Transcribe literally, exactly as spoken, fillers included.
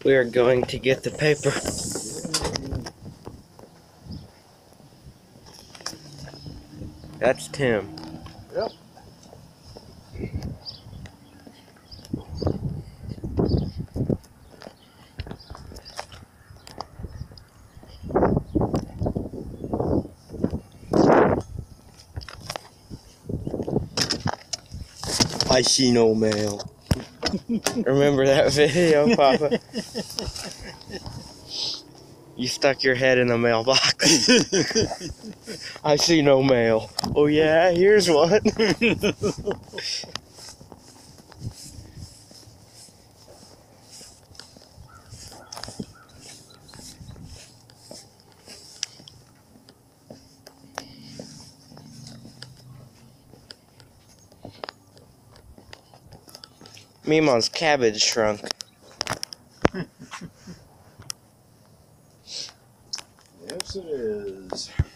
We are going to get the paper. That's Tim. Yep. I see no mail. Remember that video, Papa? You stuck your head in the mailbox. I see no mail. Oh yeah, here's one. Mima's cabbage shrunk. Yes, it is.